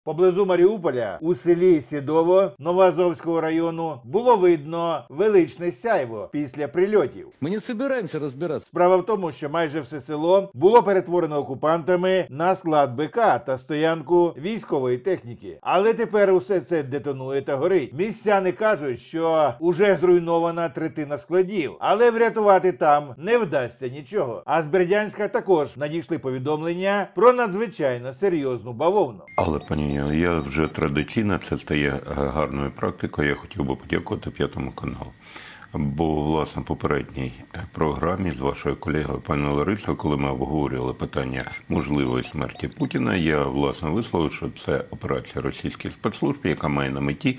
Поблизу Маріуполя, у селі Сідово Новоазовського району, було видно величне сяйво після прильотів. Ми не збираємося розбиратися. Справа в тому, що майже все село було перетворено окупантами на склад БК та стоянку військової техніки. Але тепер усе це детонує та горить. Містяни кажуть, що уже зруйнована третина складів, але врятувати там не вдасться нічого. А з Бердянська також надійшли повідомлення про надзвичайно серйозну бавовну. Але, пані, я вже традиційно, це стає гарною практикою, я хотів би подякувати П'ятому каналу. Бо, власне, в попередній програмі з вашою колегою, пані Ларисою, коли ми обговорювали питання можливої смерті Путіна, я, власне, висловив, що це операція російських спецслужб, яка має на меті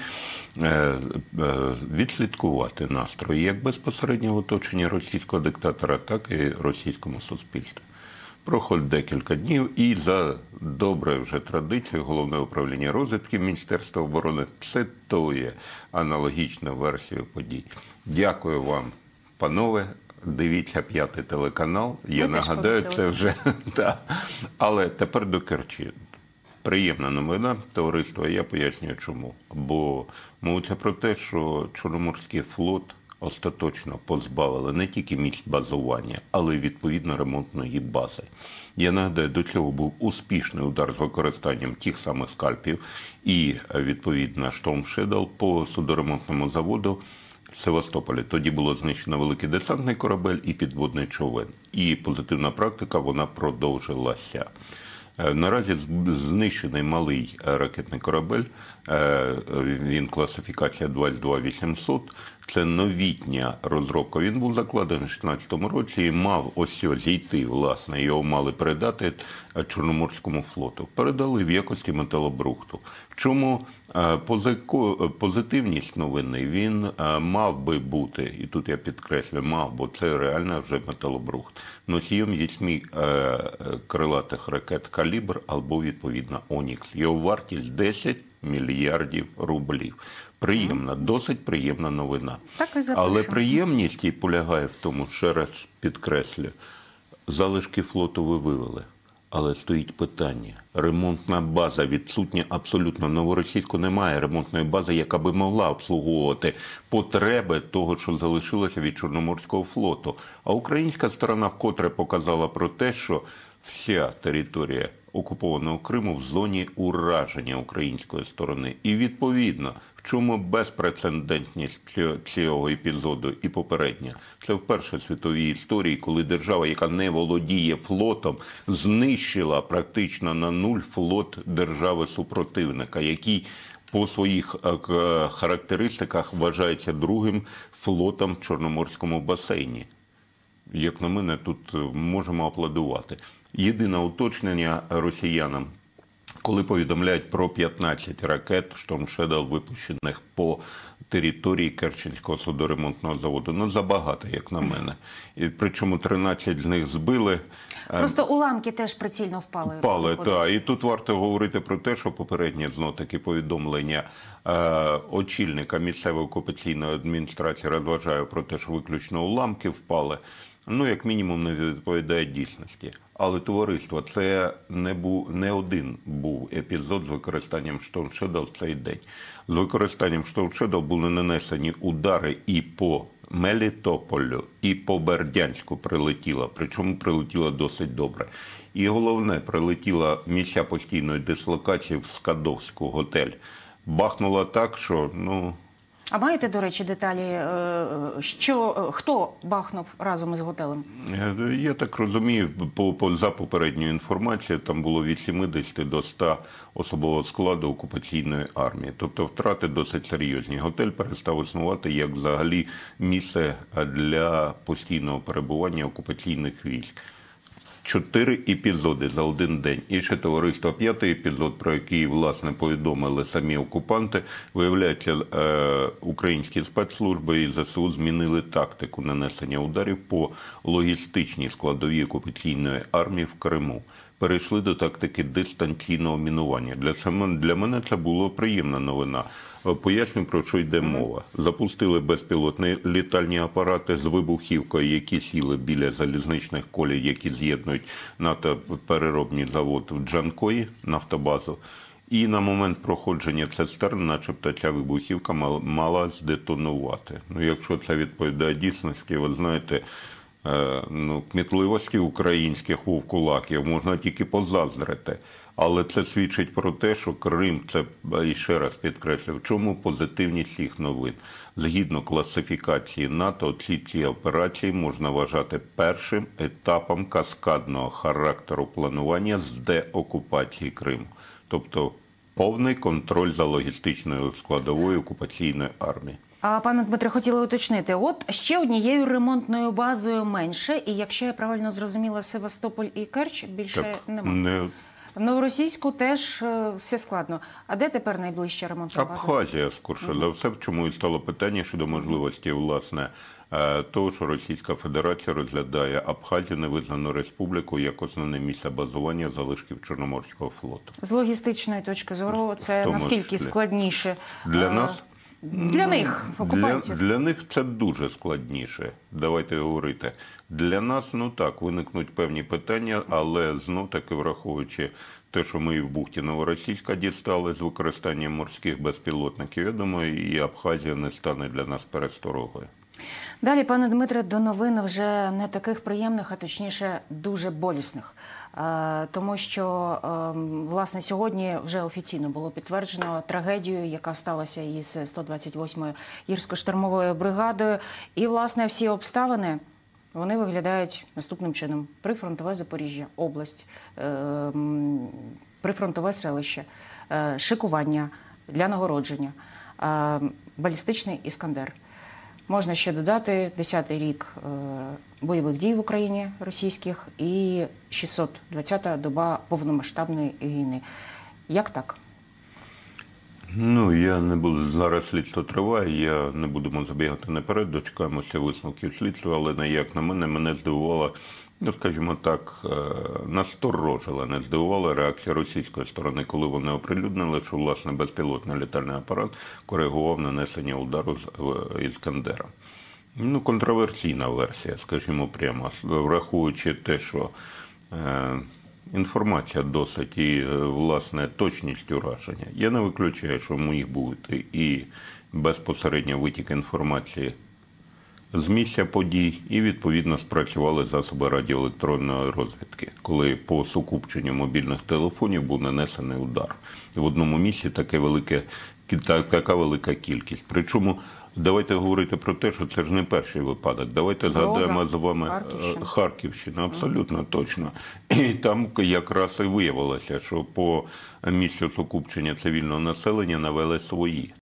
відслідкувати настрої як безпосереднього оточення російського диктатора, так і російському суспільству. Проходить декілька днів і за доброю вже традицією Головне управління розвідки Міністерства оборони цитує аналогічну версію подій. Дякую вам, панове. Дивіться П'ятий телеканал. Я нагадаю, це вже... Але тепер до Керчі. Приємна новина, товариство, я пояснюю чому. Бо мовиться про те, що Чорноморський флот остаточно позбавили не тільки місць базування, але й відповідно ремонтної бази. Я нагадаю, до цього був успішний удар з використанням тих самих скальпів і відповідно Storm Shadow по судоремонтному заводу в Севастополі. Тоді було знищено великий десантний корабель і підводний човен. І позитивна практика, вона продовжилася. Наразі знищений малий ракетний корабель, він класифікація 22800, це новітня розробка. Він був закладений в 2016 році і мав ось зійти, власне, його мали передати Чорноморському флоту. Передали в якості металобрухту. В чому позитивність новини? Він мав би бути, і тут я підкреслю, мав, бо це реально вже металобрухт, носієм 8 крилатих ракет «Калібр» або, відповідно, «Онікс». Його вартість 10 мільярдів рублів. Приємна, досить приємна новина. Але приємність і полягає в тому, ще раз підкреслю, залишки флоту ви вивели. Але стоїть питання. Ремонтна база відсутня абсолютно. В Новоросійську немає ремонтної бази, яка би могла обслуговувати потреби того, що залишилося від Чорноморського флоту. А українська сторона вкотре показала про те, що вся територія окупованого Криму в зоні ураження української сторони. І відповідно, в чому безпрецедентність цього епізоду і попередня. Це вперше в світовій історії, коли держава, яка не володіє флотом, знищила практично на нуль флот держави-супротивника, який по своїх характеристиках вважається другим флотом в Чорноморському басейні. Як на мене, тут можемо аплодувати. Єдине уточнення росіянам, коли повідомляють про 15 ракет Storm Shadow, випущених по території Керченського судоремонтного заводу. Ну, забагато, як на мене. І, причому 13 з них збили. Просто уламки теж прицільно впали. Впали, так. І тут варто говорити про те, що попереднє, знов-таки, повідомлення очільника місцевої окупаційної адміністрації розважає про те, що виключно уламки впали. Ну, як мінімум, не відповідає дійсності. Але, товариство, це не один був епізод з використанням Storm Shadow в цей день. З використанням Storm Shadow були нанесені удари і по Мелітополю, і по Бердянську прилетіло. Причому прилетіло досить добре. І головне, прилетіла місця постійної дислокації в Скадовську готель. Бахнуло так, що, ну... А маєте, до речі, деталі, хто бахнув разом із готелем? Я так розумію, за попередньою інформацією, там було від 70 до 100 особового складу окупаційної армії. Тобто втрати досить серйозні. Готель перестав існувати як взагалі місце для постійного перебування окупаційних військ. 4 епізоди за один день. І ще, товариство, 5-й епізод, про який, власне, повідомили самі окупанти. Виявляється, українські спецслужби і ЗСУ змінили тактику нанесення ударів по логістичній складовій окупаційної армії в Криму. Перейшли до тактики дистанційного мінування. Для мене це була приємна новина. Поясню, про що йде мова. Запустили безпілотні літальні апарати з вибухівкою, які сіли біля залізничних колій, які з'єднують нафтопереробний завод в Джанкої, нафтобазу. І на момент проходження цистерн, начебто, ця вибухівка мала здетонувати. Ну, якщо це відповідає дійсності, ви знаєте, кмітливості українських вовкулаків можна тільки позаздрити. Але це свідчить про те, що Крим, це, і ще раз підкреслю, в чому позитивність цих новин. Згідно класифікації НАТО, ці операції можна вважати першим етапом каскадного характеру планування з деокупації Криму. Тобто повний контроль за логістичною складовою окупаційної армії. А, пане Дмитре, хотіла уточнити, от ще однією ремонтною базою менше, і якщо я правильно зрозуміла, Севастополь і Керч більше немає. В Новоросійську теж все складно. А де тепер найближча ремонтна база? Абхазія, скорше за все, чому і стало питання щодо можливості, власне, того, що Російська Федерація розглядає Абхазію, невизнану республіку, як основне місце базування залишків Чорноморського флоту. З логістичної точки зору це наскільки складніше? Для нас? Для них, окупантів. Для них це дуже складніше, давайте говорити. Для нас, так, виникнуть певні питання, але знов-таки враховуючи те, що ми і в бухті Новоросійська дістали з використанням морських безпілотників, я думаю, і Абхазія не стане для нас пересторогою. Далі, пане Дмитре, до новин вже не таких приємних, а точніше дуже болісних. Тому що, власне, сьогодні вже офіційно було підтверджено трагедію, яка сталася із 128-ю гірсько-штурмовою бригадою. І, власне, всі обставини, вони виглядають наступним чином. Прифронтове Запоріжжя, область, прифронтове селище, шикування для нагородження, балістичний «Іскандер». Можна ще додати 10-й рік бойових дій в Україні російських і 620-та доба повномасштабної війни. Як так? Я не буду, зараз слідство триває, не будемо забігати наперед, дочекаємося висновків слідства, але як на мене здивувала, скажімо так, насторожила, не здивувала реакція російської сторони, коли вони оприлюднили, що, власне, безпілотний літальний апарат коригував нанесення удару з «Іскандера». Контроверсійна версія, скажімо прямо, враховуючи те, що інформація досить і, власне, точність ураження. Я не виключаю, що міг бути і безпосередньо витік інформації з місця подій, і, відповідно, спрацювали засоби радіоелектронної розвідки, коли по сукупченню мобільних телефонів був нанесений удар. В одному місці така велика кількість. Причому, давайте говорити про те, що це ж не перший випадок. Давайте згадаємо з вами Харківщину, абсолютно точно. І там якраз і виявилося, що по місцю сукупчення цивільного населення навели свої.